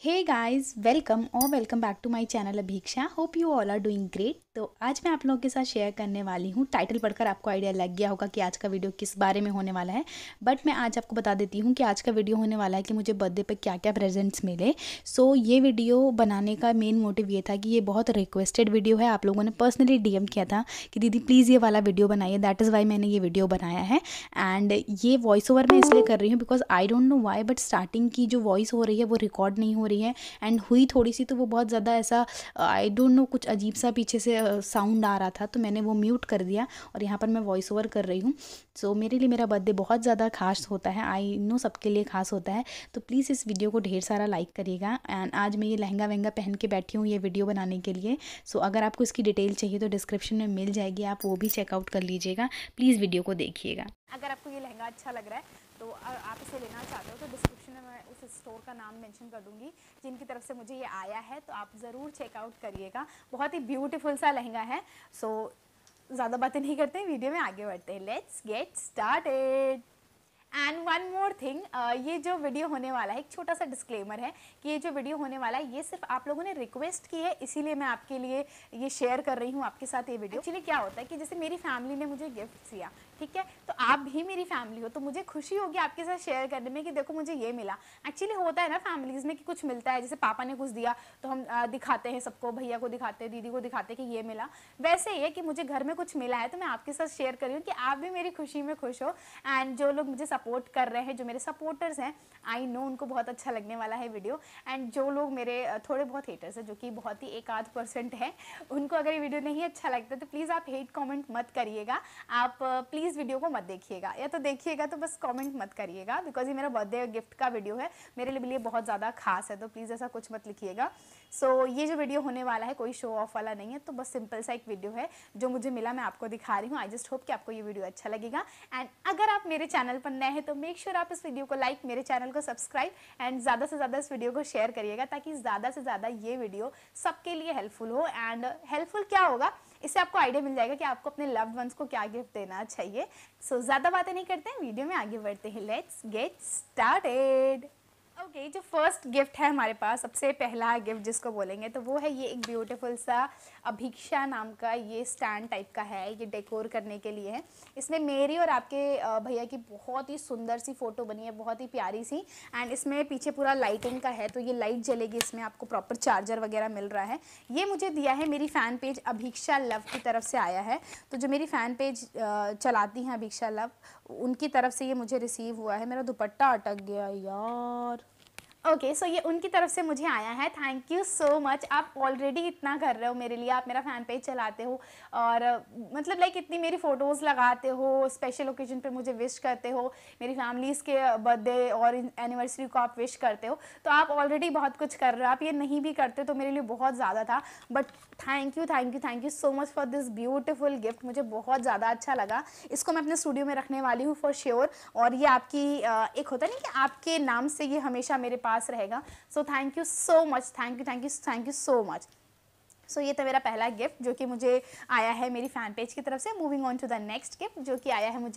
Hey guys, welcome back to my channel Abhiksha. Hope you all are doing great. तो आज मैं आप लोगों के साथ शेयर करने वाली हूँ। टाइटल पढ़कर आपको आइडिया लग गया होगा कि आज का वीडियो किस बारे में होने वाला है, बट मैं आज आपको बता देती हूँ कि आज का वीडियो होने वाला है कि मुझे बर्थडे पे क्या क्या प्रेजेंट्स मिले। सो ये वीडियो बनाने का मेन मोटिव ये था कि ये बहुत रिक्वेस्टेड वीडियो है। आप लोगों ने पर्सनली डीएम किया था कि दीदी प्लीज़ ये वाला वीडियो बनाइए, दैट इज़ वाई मैंने ये वीडियो बनाया है। एंड ये वॉइस ओवर मैं इसलिए कर रही हूँ because I don't know why, but starting की जो वॉइस हो रही है वो रिकॉर्ड नहीं हो रही है, एंड हुई थोड़ी सी तो वो बहुत ज़्यादा ऐसा आई डोंट नो कुछ अजीब सा पीछे से साउंड आ रहा था, तो मैंने वो म्यूट कर दिया और यहाँ पर मैं वॉइस ओवर कर रही हूँ। सो मेरे लिए मेरा बर्थडे बहुत ज़्यादा खास होता है, आई नो सबके लिए खास होता है। तो प्लीज़ इस वीडियो को ढेर सारा लाइक करिएगा। एंड आज मैं ये लहंगा वहंगा पहन के बैठी हूँ ये वीडियो बनाने के लिए। सो अगर आपको इसकी डिटेल चाहिए तो डिस्क्रिप्शन में मिल जाएगी, आप वो भी चेकआउट कर लीजिएगा। प्लीज़ वीडियो को देखिएगा। अगर आपको ये लहंगा अच्छा लग रहा है तो आप इसे लेना चाहते हो तो डिस्क्रिप्शन में मैं उस स्टोर का नाम मेंशन कर दूंगी जिनकी तरफ से मुझे ये आया है, तो आप ज़रूर चेकआउट करिएगा। बहुत ही ब्यूटीफुल सा लहंगा है। सो ज़्यादा बातें नहीं करते हैं, वीडियो में आगे बढ़ते हैं। Let's get started. And one more thing, ये जो वीडियो होने वाला है, एक छोटा सा डिस्क्लेमर है कि ये जो वीडियो होने वाला है ये सिर्फ आप लोगों ने रिक्वेस्ट की है, इसीलिए मैं आपके लिए ये शेयर कर रही हूँ आपके साथ ये वीडियो। एक्चुअली क्या होता है कि जैसे मेरी फैमिली ने मुझे गिफ्ट दिया, ठीक है, तो आप भी मेरी फैमिली हो तो मुझे खुशी होगी आपके साथ शेयर करने में कि देखो मुझे ये मिला। एक्चुअली होता है ना फैमिलीज़ में कि कुछ मिलता है, जैसे पापा ने कुछ दिया तो हम दिखाते हैं सबको, भैया को दिखाते हैं, दीदी को दिखाते हैं कि ये मिला। वैसे ही है कि मुझे घर में कुछ मिला है तो मैं आपके साथ शेयर कर रही हूँ कि आप भी मेरी खुशी में खुश हो। एंड जो लोग मुझे सपोर्ट कर रहे हैं, जो मेरे सपोर्टर्स हैं, आई नो उनको बहुत अच्छा लगने वाला है वीडियो। एंड जो लोग मेरे थोड़े बहुत हेटर्स हैं, जो कि बहुत ही 1-8% है, उनको अगर ये वीडियो नहीं अच्छा लगता तो प्लीज़ आप हेट कमेंट मत करिएगा। आप प्लीज़ वीडियो को मत देखिएगा, या तो देखिएगा तो बस कमेंट मत करिएगा, बिकॉज ये मेरा बर्थडे गिफ्ट का वीडियो है, मेरे लिए बहुत ज़्यादा खास है, तो प्लीज़ ऐसा कुछ मत लिखिएगा। सो ये जो वीडियो होने वाला है कोई शो ऑफ वाला नहीं है, तो बस सिंपल सा एक वीडियो है जो मुझे मिला, मैं आपको दिखा रही हूँ। आई जस्ट होप कि आपको ये वीडियो अच्छा लगेगा। एंड अगर आप मेरे चैनल पर नए हैं तो मेक श्योर आप इस वीडियो को लाइक, मेरे चैनल को सब्सक्राइब एंड ज़्यादा से ज़्यादा इस वीडियो को शेयर करिएगा, ताकि ज़्यादा से ज़्यादा ये वीडियो सबके लिए हेल्पफुल हो। एंड हेल्पफुल क्या होगा, इससे आपको आइडिया मिल जाएगा कि आपको अपने लव्ड वंस को क्या गिफ्ट देना चाहिए। सो ज़्यादा बातें नहीं करते हैं, वीडियो में आगे बढ़ते हैं। Let's get started. ओके, जो फर्स्ट गिफ्ट है हमारे पास, सबसे पहला गिफ्ट जिसको बोलेंगे, तो वो है ये एक ब्यूटीफुल सा अभीक्षा नाम का ये स्टैंड टाइप का है, ये डेकोर करने के लिए है। इसमें मेरी और आपके भैया की बहुत ही सुंदर सी फ़ोटो बनी है, बहुत ही प्यारी सी। एंड इसमें पीछे पूरा लाइटिंग का है, तो ये लाइट जलेगी, इसमें आपको प्रॉपर चार्जर वगैरह मिल रहा है। ये मुझे दिया है मेरी फ़ैन पेज अभीक्षा लव की तरफ से आया है। तो जो मेरी फ़ैन पेज चलाती हैं अभीक्षा लव, उनकी तरफ से ये मुझे रिसीव हुआ है। मेरा दुपट्टा अटक गया यार। ओके, सो ये उनकी तरफ से मुझे आया है। Thank you so much. आप ऑलरेडी इतना कर रहे हो मेरे लिए, आप मेरा फ़ैन पेज चलाते हो और मतलब लाइक इतनी मेरी फ़ोटोज़ लगाते हो, स्पेशल ओकेजन पे मुझे विश करते हो, मेरी फैमिलीज़ के बर्थडे और एनिवर्सरी को आप विश करते हो, तो आप ऑलरेडी बहुत कुछ कर रहे हो। आप ये नहीं भी करते तो मेरे लिए बहुत ज़्यादा था, but thank you so much for this beautiful gift. मुझे बहुत ज़्यादा अच्छा लगा। इसको मैं अपने स्टूडियो में रखने वाली हूँ फॉर श्योर। और ये आपकी एक होता नहीं कि आपके नाम से ये हमेशा मेरे पास रहेगा। So thank you so much, thank you so much. So ये था मेरा पहला गिफ्ट जो कि मुझे आया है मेरी फ़ैन पेज की तरफ से। Moving on to the next gift जो कि आया है मुझे,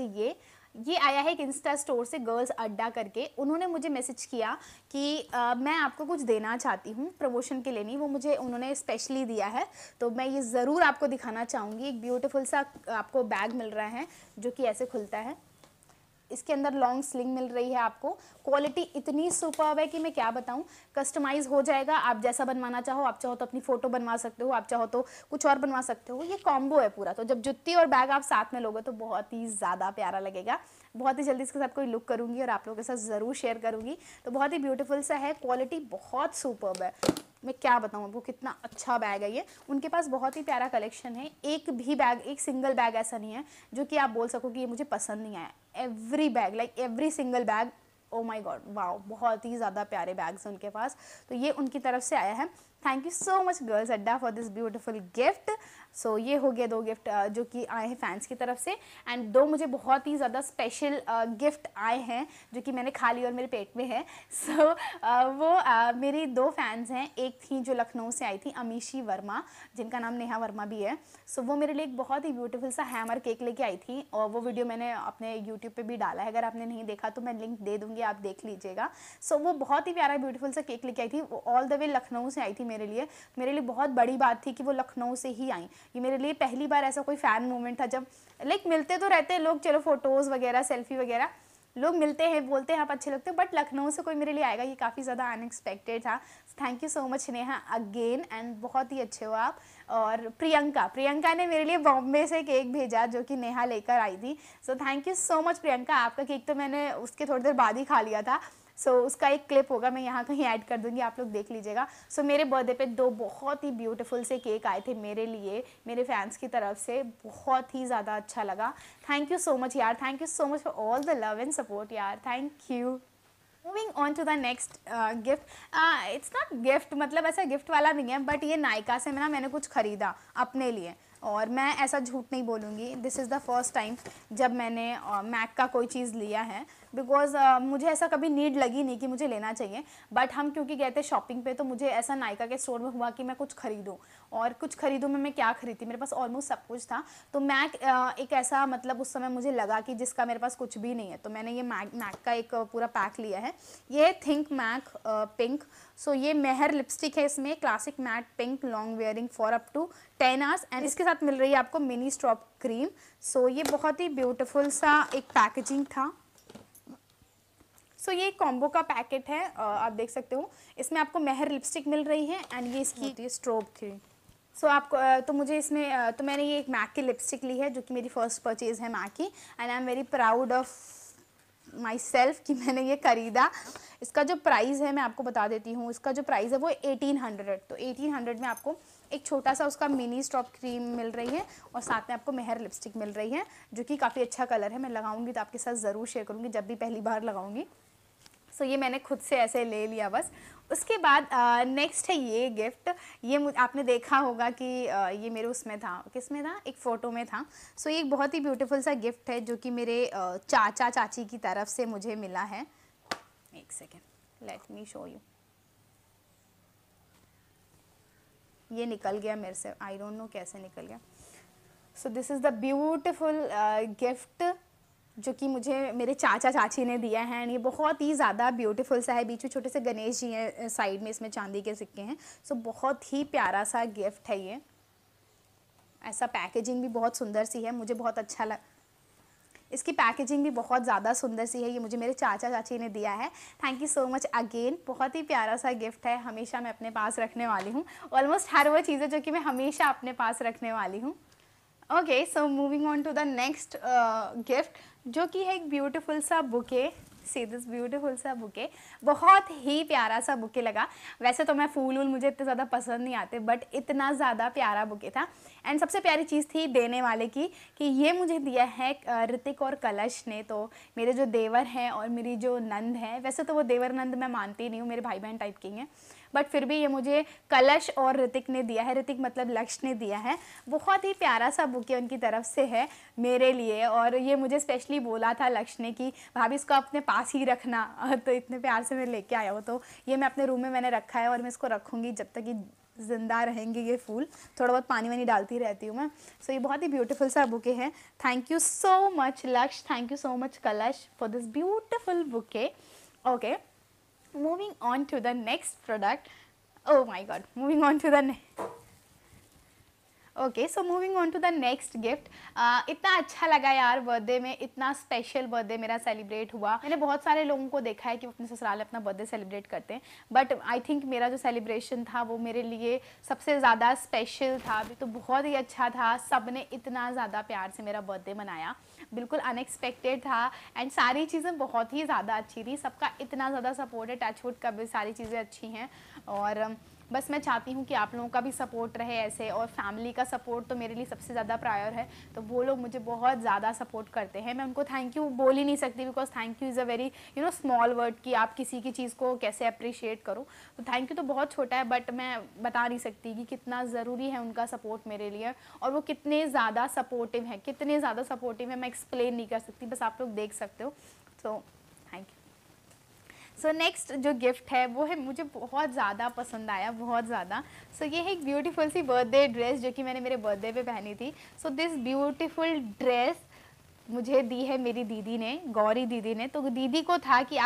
ये आया है एक इंस्टा स्टोर से, गर्ल्स अड्डा करके। उन्होंने मुझे मैसेज किया कि मैं आपको कुछ देना चाहती हूँ, प्रमोशन के लिए नहीं, वो मुझे उन्होंने स्पेशली दिया है, तो मैं ये ज़रूर आपको दिखाना चाहूँगी। एक ब्यूटीफुल सा आपको बैग मिल रहा है जो कि ऐसे खुलता है। इसके अंदर लॉन्ग स्लिंग मिल रही है आपको। क्वालिटी इतनी सुपर्ब है कि मैं क्या बताऊं। कस्टमाइज़ हो जाएगा, आप जैसा बनवाना चाहो, आप चाहो तो अपनी फ़ोटो बनवा सकते हो, आप चाहो तो कुछ और बनवा सकते हो। ये कॉम्बो है पूरा, तो जब जुत्ती और बैग आप साथ में लोगे तो बहुत ही ज़्यादा प्यारा लगेगा। बहुत ही जल्दी इसके साथ कोई लुक करूँगी और आप लोगों के साथ ज़रूर शेयर करूँगी। तो बहुत ही ब्यूटीफुल सा है, क्वालिटी बहुत सुपर्ब है, मैं क्या बताऊँ आपको कितना अच्छा बैग है ये। उनके पास बहुत ही प्यारा कलेक्शन है। एक भी बैग, एक सिंगल बैग ऐसा नहीं है जो कि आप बोल सको कि ये मुझे पसंद नहीं आया। Every bag, like every single bag, oh my god, wow, बहुत ही ज़्यादा प्यारे बैग्स हैं उनके पास। तो ये उनकी तरफ से आया है। Thank you so much girls Adda for this beautiful gift. So ये हो गया 2 गिफ्ट जो कि आए हैं फैंस की तरफ से। एंड 2 मुझे बहुत ही ज़्यादा स्पेशल गिफ्ट आए हैं जो कि मैंने खा ली और मेरे पेट में है। सो वो मेरी 2 फैंस हैं। एक थी जो लखनऊ से आई थी, अमीशी वर्मा, जिनका नाम नेहा वर्मा भी है। सो वो मेरे लिए एक बहुत ही ब्यूटीफुल सा हैमर केक लेके आई थी और वो वीडियो मैंने अपने यूट्यूब पे भी डाला है। अगर आपने नहीं देखा तो मैं लिंक दे दूँगी आप देख लीजिएगा। सो वो बहुत ही प्यारा ब्यूटीफुल सा केक लेके आई थी, वो ऑल द वे लखनऊ से आई थी मेरे लिए बहुत बड़ी बात थी कि वो लखनऊ से ही आई। ये मेरे लिए पहली बार ऐसा कोई फ़ैन मोमेंट था, जब लाइक मिलते तो रहते हैं लोग, चलो फ़ोटोज़ वगैरह सेल्फी वगैरह लोग मिलते हैं, बोलते हैं आप अच्छे लगते हो, बट लखनऊ से कोई मेरे लिए आएगा ये काफ़ी ज़्यादा अनएक्सपेक्टेड था। Thank you so much Neha again, and बहुत ही अच्छे हो आप। और प्रियंका ने मेरे लिए बॉम्बे से केक भेजा जो कि नेहा लेकर आई थी। So thank you so much Priyanka, आपका केक तो मैंने उसके थोड़ी देर बाद ही खा लिया था। सो उसका एक क्लिप होगा, मैं यहाँ कहीं ऐड कर दूँगी, आप लोग देख लीजिएगा। सो मेरे बर्थडे पे 2 बहुत ही ब्यूटीफुल से केक आए थे मेरे लिए, मेरे फैंस की तरफ से, बहुत ही ज़्यादा अच्छा लगा। थैंक यू सो मच यार, thank you so much for all the love and support यार, thank you. Moving on to the next gift, it's not gift, मतलब ऐसा गिफ्ट वाला नहीं है, बट ये नायका से मैंने कुछ ख़रीदा अपने लिए, और मैं ऐसा झूठ नहीं बोलूँगी, this is the first time जब मैंने मैक का कोई चीज़ लिया है, बिकॉज मुझे ऐसा कभी नीड लगी नहीं कि मुझे लेना चाहिए, बट हम क्योंकि गए थे शॉपिंग पे, तो मुझे ऐसा नायका के स्टोर में हुआ कि मैं कुछ खरीदूँ, और कुछ खरीदूँ मैं क्या खरीदती, मेरे पास ऑलमोस्ट सब कुछ था। तो मैक एक ऐसा, मतलब उस समय मुझे लगा कि जिसका मेरे पास कुछ भी नहीं है, तो मैंने ये मैक का एक पूरा पैक लिया है। ये थिंक मैक पिंक, सो ये मेहर लिपस्टिक है, इसमें classic matte pink long wearing for up to 10 hours, and इसके साथ मिल रही है आपको मिनी स्ट्रॉप क्रीम। सो ये बहुत ही ब्यूटीफुल सा एक पैकेजिंग था। सो ये कॉम्बो का पैकेट है, आप देख सकते हो, इसमें आपको मेहर लिपस्टिक मिल रही है, एंड ये इसकी होती है स्ट्रॉप क्रीम। सो आपको तो मुझे इसमें तो मैंने ये एक मैक की लिपस्टिक ली है जो कि मेरी फर्स्ट परचेज़ है मैक की, and I am very proud of myself कि मैंने ये खरीदा। इसका जो प्राइस है मैं आपको बता देती हूँ, इसका जो प्राइस है वो 1800, तो 1800 में आपको एक छोटा सा उसका मिनी स्ट्रॉप क्रीम मिल रही है, और साथ में आपको मेहर लिपस्टिक मिल रही है जो कि काफ़ी अच्छा कलर है। मैं लगाऊंगी तो आपके साथ ज़रूर शेयर करूँगी जब भी पहली बार लगाऊंगी। सो ये मैंने खुद से ऐसे ले लिया बस। उसके बाद नेक्स्ट है ये गिफ्ट, ये आपने देखा होगा कि ये मेरे उसमें था, किस में था, एक फ़ोटो में था। सो ये एक बहुत ही ब्यूटीफुल सा गिफ्ट है जो कि मेरे चाचा चाची की तरफ से मुझे मिला है। एक second, let me show you. ये निकल गया मेरे से, आई डोंट नो कैसे निकल गया। So this is the beautiful gift जो कि मुझे मेरे चाचा चाची ने दिया है, एंड ये बहुत ही ज़्यादा ब्यूटीफुल सा है। बीच में छोटे से गणेश जी हैं, साइड में इसमें चांदी के सिक्के हैं। सो बहुत ही प्यारा सा गिफ्ट है ये, ऐसा पैकेजिंग भी बहुत सुंदर सी है, मुझे बहुत अच्छा लग, इसकी पैकेजिंग भी बहुत ज़्यादा सुंदर सी है। ये मुझे मेरे चाचा चाची ने दिया है, thank you so much again. बहुत ही प्यारा सा गिफ्ट है, हमेशा मैं अपने पास रखने वाली हूँ, ऑलमोस्ट हर वो चीज़ें जो कि मैं हमेशा अपने पास रखने वाली हूँ। Okay, so moving on to the next gift जो कि है एक ब्यूटीफुल सा बुके। सी दिस ब्यूटीफुल सा बुके, बहुत ही प्यारा सा बुके लगा। वैसे तो मैं फूल मुझे इतने ज़्यादा पसंद नहीं आते, बट इतना ज़्यादा प्यारा बुके था। एंड सबसे प्यारी चीज़ थी देने वाले की कि ये मुझे दिया है ऋतिक और कलश ने। तो मेरे जो देवर हैं और मेरी जो नंद है, वैसे तो वो देवर नंद मैं मानती नहीं हूँ, मेरे भाई बहन टाइप के हैं, बट फिर भी ये मुझे कलश और ऋतिक ने दिया है, ऋतिक मतलब लक्ष्य ने दिया है। बहुत ही प्यारा सा बुके उनकी तरफ से है मेरे लिए, और ये मुझे स्पेशली बोला था लक्ष्य ने कि भाभी इसको अपने पास ही रखना, तो इतने प्यार से मैं लेके आया हूँ। तो ये मैं अपने रूम में मैंने रखा है, और मैं इसको रखूँगी जब तक कि ज़िंदा रहेंगे ये फूल। थोड़ा बहुत पानी वानी डालती रहती हूँ मैं। सो ये बहुत ही ब्यूटीफुल सा बुके है। Thank you so much Lakshya, thank you so much Kalash for this beautiful bouquet. Okay, moving on to the next product. Oh my god, moving on to the okay, so moving on to the next gift. इतना अच्छा लगा यार, birthday में इतना special birthday मेरा celebrate हुआ। मैंने बहुत सारे लोगों को देखा है कि वो अपने ससुराल में अपना बर्थडे सेलिब्रेट करते हैं, बट आई थिंक मेरा जो सेलिब्रेशन था वो मेरे लिए सबसे ज़्यादा स्पेशल था। अभी तो बहुत ही अच्छा था, सब ने इतना ज़्यादा प्यार से मेरा बर्थडे मनाया, बिल्कुल अनएक्सपेक्टेड था, एंड सारी चीज़ें बहुत ही ज़्यादा अच्छी थी। सबका इतना ज़्यादा सपोर्ट है, टचवुड का भी सारी चीज़ें अच्छी हैं, और बस मैं चाहती हूँ कि आप लोगों का भी सपोर्ट रहे ऐसे, और फैमिली का सपोर्ट तो मेरे लिए सबसे ज़्यादा प्रायर है। तो वो लोग मुझे बहुत ज़्यादा सपोर्ट करते हैं, मैं उनको थैंक यू बोल ही नहीं सकती, because thank you is a very small word कि आप किसी की चीज़ को कैसे अप्रिशिएट करो। तो थैंक यू तो बहुत छोटा है, बट मैं बता नहीं सकती कि कितना ज़रूरी है उनका सपोर्ट मेरे लिए, और वो कितने ज़्यादा सपोर्टिव है, कितने ज़्यादा सपोर्टिव है, मैं एक्सप्लेन नहीं कर सकती, बस आप लोग देख सकते हो। So thank you. So next जो गिफ्ट है वो है, मुझे बहुत ज़्यादा पसंद आया, बहुत ज़्यादा। सो ये है एक ब्यूटीफुल सी बर्थडे ड्रेस जो कि मैंने मेरे बर्थडे पे पहनी थी। सो दिस ब्यूटीफुल ड्रेस मुझे दी है मेरी दीदी ने, गौरी दीदी ने। तो दीदी को था कि आप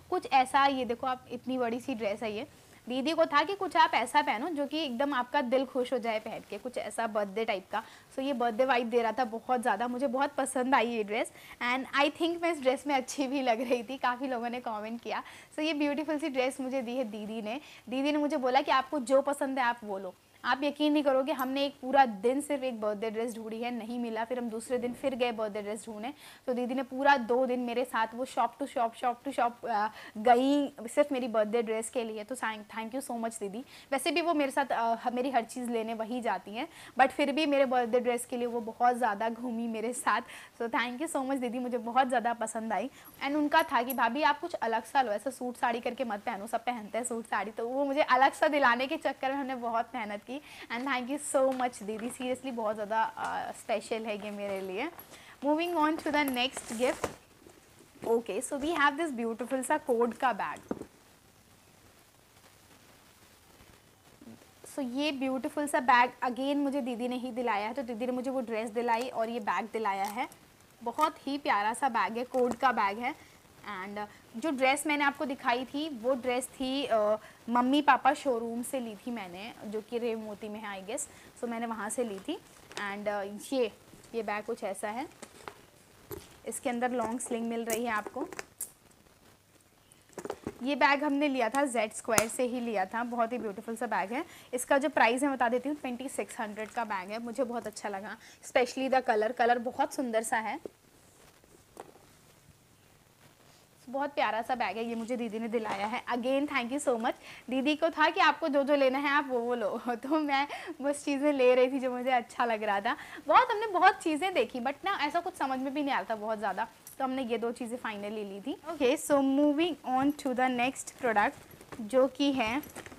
कुछ ऐसा, ये देखो आप, इतनी बड़ी सी ड्रेस है ये। दीदी को था कि कुछ आप ऐसा पहनो जो कि एकदम आपका दिल खुश हो जाए पहन के, कुछ ऐसा बर्थडे टाइप का। सो ये बर्थडे वाइब दे रहा था बहुत ज़्यादा, मुझे बहुत पसंद आई ये ड्रेस एंड आई थिंक मैं इस ड्रेस में अच्छी भी लग रही थी, काफ़ी लोगों ने कमेंट किया। सो ये ब्यूटीफुल सी ड्रेस मुझे दी है दीदी ने। दीदी ने मुझे बोला कि आपको जो पसंद है आप वो लो। आप यकीन नहीं करोगे, हमने एक पूरा दिन सिर्फ एक बर्थडे ड्रेस ढूंढी है, नहीं मिला। फिर हम दूसरे दिन फिर गए बर्थडे ड्रेस ढूंढने, तो दीदी ने पूरा 2 दिन मेरे साथ वो शॉप टू शॉप गई सिर्फ मेरी बर्थडे ड्रेस के लिए। तो थैंक यू सो मच दीदी। वैसे भी वो मेरे साथ मेरी हर चीज़ लेने वही जाती हैं, बट फिर भी मेरे बर्थडे ड्रेस के लिए वो बहुत ज़्यादा घूमी मेरे साथ। So thank you so much दीदी, मुझे बहुत ज़्यादा पसंद आई। एंड उनका था कि भाभी आप कुछ अलग सा लो, ऐसा सूट साड़ी करके मत पहनो, सब पहनते हैं सूट साड़ी। तो वो मुझे अलग सा दिलाने के चक्कर में हमने बहुत मेहनत की। And thank you so much दीदी, सीरियसली बहुत ज़्यादा स्पेशल है ये मेरे लिए। Moving on to the next gift. Okay, so we have this beautiful सा कोड का बैग। सो ये ब्यूटीफुल सा बैग अगेन मुझे दीदी ने ही दिलाया है। तो दीदी ने मुझे वो ड्रेस दिलाई और ये बैग दिलाया है। बहुत ही प्यारा सा बैग है, कोड का बैग है। एंड जो ड्रेस मैंने आपको दिखाई थी वो ड्रेस थी मम्मी पापा शोरूम से ली थी मैंने, जो कि रेव मोती में है आई गेस। सो मैंने वहाँ से ली थी। एंड ये बैग कुछ ऐसा है, इसके अंदर लॉन्ग स्लिंग मिल रही है आपको। ये बैग हमने लिया था जेड स्क्वायर से ही लिया था, बहुत ही ब्यूटीफुल सा बैग है। इसका जो प्राइस है बता देती हूँ, 2600 का बैग है। मुझे बहुत अच्छा लगा, स्पेशली द कलर बहुत सुंदर सा है, बहुत प्यारा सा बैग है। ये मुझे दीदी ने दिलाया है। Again thank you so much. दीदी को था कि आपको जो जो लेना है आप वो लो, तो मैं बस चीज़ें ले रही थी जो मुझे अच्छा लग रहा था। हमने बहुत चीज़ें देखी बट ना ऐसा कुछ समझ में भी नहीं आ रहा था बहुत ज़्यादा, तो हमने ये 2 चीज़ें फाइनली ली थी। Okay, so moving on to the next product जो कि है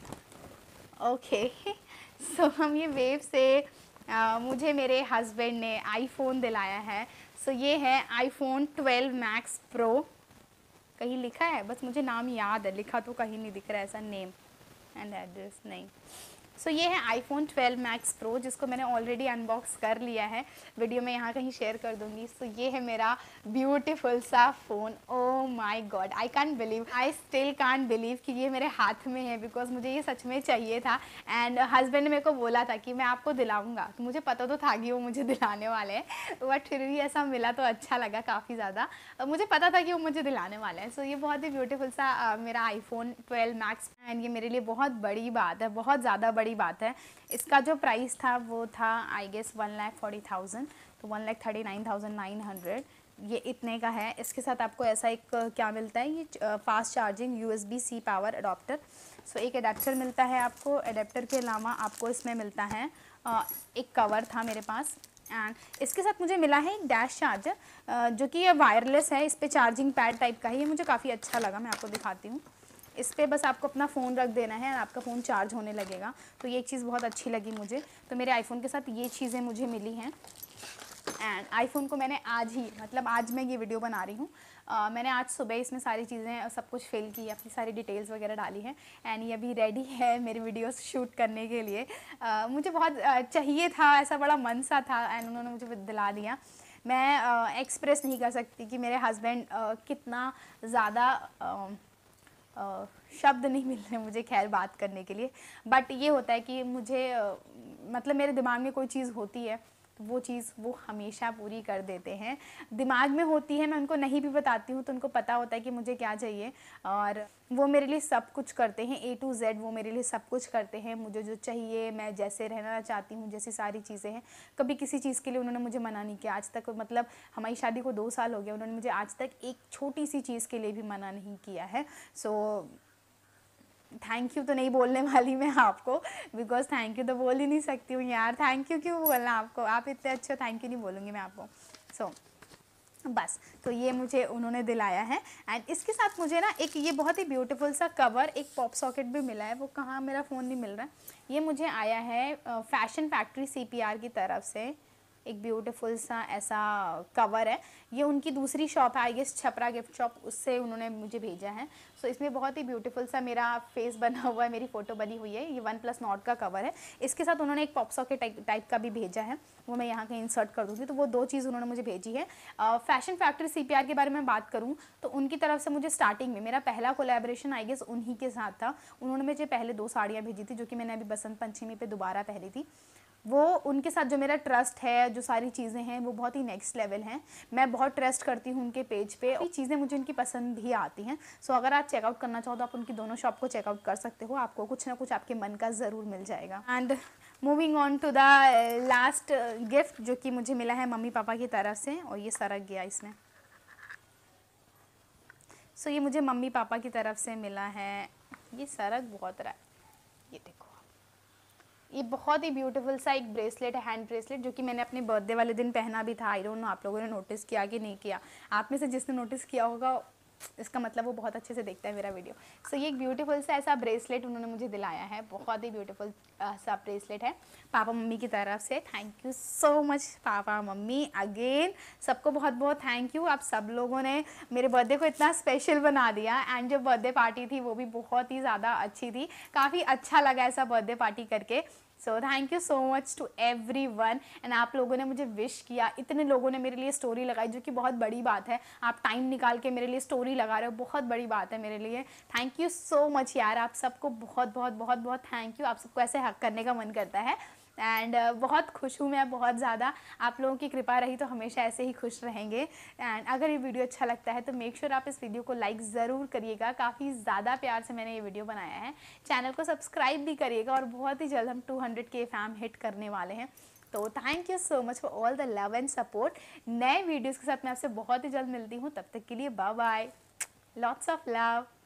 ओके सो हम ये वेव से मुझे मेरे हस्बैंड ने आईफोन दिलाया है। सो ये है आईफोन 12 मैक्स प्रो। कहीं लिखा है, बस मुझे नाम याद है, लिखा तो कहीं नहीं दिख रहा है ऐसा नेम एंड एड्रेस नहीं। सो ये है आईफोन 12 मैक्स प्रो, जिसको मैंने ऑलरेडी अनबॉक्स कर लिया है, वीडियो में यहाँ कहीं शेयर कर दूंगी। सो ये है मेरा ब्यूटीफुल सा phone. Oh my god, I still can't believe कि ये मेरे हाथ में है, बिकॉज मुझे ये सच में चाहिए था। एंड हस्बैंड ने मेरे को बोला था कि मैं आपको दिलाऊंगा, तो मुझे पता तो था कि वो मुझे दिलाने वाले हैं, बट फिर भी ऐसा मिला तो अच्छा लगा काफ़ी ज़्यादा। मुझे पता था कि वो मुझे दिलाने वाले हैं। सो ये बहुत ही ब्यूटीफुल सा मेरा आईफोन 12 मैक्स, एंड ये मेरे लिए बहुत बड़ी बात है, बहुत ज़्यादा बड़ी बात है। इसका जो प्राइस था वो था आई गेस 1,40,000, तो 1,39,900 ये इतने का है। इसके साथ आपको ऐसा एक क्या मिलता है, ये fast charging USB-C power adapter. सो एक अडेप्टर मिलता है आपको। अडेप्टर के अलावा आपको इसमें मिलता है एक कवर था मेरे पास, एंड इसके साथ मुझे मिला है एक डैश चार्जर जो कि ये वायरलेस है, इस पर चार्जिंग पैड टाइप का है। ये मुझे काफ़ी अच्छा लगा, मैं आपको दिखाती हूँ। इस पर बस आपको अपना फ़ोन रख देना है और आपका फ़ोन चार्ज होने लगेगा, तो ये एक चीज़ बहुत अच्छी लगी मुझे। तो मेरे आईफोन के साथ ये चीज़ें मुझे मिली हैं। एंड आईफोन को मैंने आज ही, मतलब आज मैं ये वीडियो बना रही हूँ, मैंने आज सुबह इसमें सारी चीज़ें सब कुछ फिल की, अपनी सारी डिटेल्स वगैरह डाली है, एंड ये अभी रेडी है मेरी वीडियोस शूट करने के लिए। मुझे बहुत चाहिए था, ऐसा बड़ा मन सा था, एंड उन्होंने मुझे दिला दिया। मैं एक्सप्रेस नहीं कर सकती कि मेरे हस्बैंड कितना ज़्यादा शब्द नहीं मिल रहे मुझे खैर बात करने के लिए, बट ये होता है कि मुझे मतलब मेरे दिमाग में कोई चीज़ होती है तो वो चीज़ वो हमेशा पूरी कर देते हैं। दिमाग में होती है, मैं उनको नहीं भी बताती हूँ तो उनको पता होता है कि मुझे क्या चाहिए, और वो मेरे लिए सब कुछ करते हैं, A to Z वो मेरे लिए सब कुछ करते हैं। मुझे जो चाहिए, मैं जैसे रहना चाहती हूँ, जैसी सारी चीज़ें हैं, कभी किसी चीज़ के लिए उन्होंने मुझे मना नहीं किया आज तक। मतलब हमारी शादी को 2 साल हो गया, उन्होंने मुझे आज तक एक छोटी सी चीज़ के लिए भी मना नहीं किया है। सो थैंक यू तो नहीं बोलने वाली मैं आपको, बिकॉज थैंक यू तो बोल ही नहीं सकती हूँ यार, थैंक यू क्यों बोलना आपको, आप इतने अच्छे, थैंक यू नहीं बोलूँगी मैं आपको। सो बस, तो ये मुझे उन्होंने दिलाया है। एंड इसके साथ मुझे ना एक ये बहुत ही ब्यूटीफुल सा कवर, एक पॉप सॉकेट भी मिला है। वो कहाँ, मेरा फ़ोन नहीं मिल रहा है। ये मुझे आया है फैशन फैक्ट्री CPR की तरफ से। एक ब्यूटीफुल सा ऐसा कवर है। ये उनकी दूसरी शॉप है I guess, Chhapra gift shop, उससे उन्होंने मुझे भेजा है। सो इसमें बहुत ही ब्यूटीफुल सा मेरा फेस बना हुआ है, मेरी फ़ोटो बनी हुई है। ये OnePlus Nord का कवर है। इसके साथ उन्होंने एक पॉप सॉकेट टाइप का भी भेजा है, वो मैं यहाँ कहीं इंसर्ट कर दूँगी। तो वो 2 चीज़ उन्होंने मुझे भेजी है। फैशन फैक्ट्री CPR के बारे में बात करूँ तो उनकी तरफ से मुझे स्टार्टिंग में मेरा पहला कोलैबोरेशन आई गेस उन्हीं के साथ था। उन्होंने मुझे पहले 2 साड़ियाँ भेजी थी जो कि मैंने अभी बसंत पंचमी पे दोबारा पहनी थी। वो उनके साथ जो मेरा ट्रस्ट है, जो सारी चीज़ें हैं वो बहुत ही नेक्स्ट लेवल हैं। मैं बहुत ट्रस्ट करती हूँ उनके पेज पे, और चीज़ें मुझे उनकी पसंद भी आती हैं। सो अगर आप चेकआउट करना चाहो तो आप उनकी दोनों शॉप को चेकआउट कर सकते हो, आपको कुछ ना कुछ आपके मन का ज़रूर मिल जाएगा। And moving on to the last gift जो कि मुझे मिला है मम्मी पापा की तरफ से, और ये सरक गया इसमें। सो ये मुझे मम्मी पापा की तरफ से मिला है। ये सरक बहुत रहा है, ये देखो। ये बहुत ही ब्यूटीफुल सा एक ब्रेसलेट है, हैंड ब्रेसलेट, जो कि मैंने अपने बर्थडे वाले दिन पहना भी था। आई डोंट नो आप लोगों ने नोटिस किया कि नहीं किया। आप में से जिसने नोटिस किया होगा इसका मतलब वो बहुत अच्छे से देखता है मेरा वीडियो। सो ये एक ब्यूटीफुल सा ऐसा ब्रेसलेट उन्होंने मुझे दिलाया है, बहुत ही ब्यूटीफुल सा ब्रेसलेट है पापा मम्मी की तरफ से। थैंक यू सो मच पापा मम्मी, अगेन सबको बहुत बहुत थैंक यू। आप सब लोगों ने मेरे बर्थडे को इतना स्पेशल बना दिया, एंड जो बर्थडे पार्टी थी वो भी बहुत ही ज़्यादा अच्छी थी। काफ़ी अच्छा लगा ऐसा बर्थडे पार्टी करके। So thank you so much to everyone. And आप लोगों ने मुझे विश किया, इतने लोगों ने मेरे लिए स्टोरी लगाई, जो कि बहुत बड़ी बात है। आप टाइम निकाल के मेरे लिए स्टोरी लगा रहे हो, बहुत बड़ी बात है मेरे लिए। थैंक यू सो मच यार, आप सबको बहुत बहुत बहुत बहुत थैंक यू। आप सबको ऐसे हक करने का मन करता है। एंड बहुत खुश हूँ मैं बहुत ज़्यादा। आप लोगों की कृपा रही तो हमेशा ऐसे ही खुश रहेंगे। एंड अगर ये वीडियो अच्छा लगता है तो मेक श्योर आप इस वीडियो को लाइक ज़रूर करिएगा। काफ़ी ज़्यादा प्यार से मैंने ये वीडियो बनाया है। चैनल को सब्सक्राइब भी करिएगा, और बहुत ही जल्द हम 200K फैम हिट करने वाले हैं। तो thank you so much for all the love and support. नए वीडियोज़ के साथ मैं आपसे बहुत ही जल्द मिलती हूँ, तब तक के लिए bye bye, lots of love.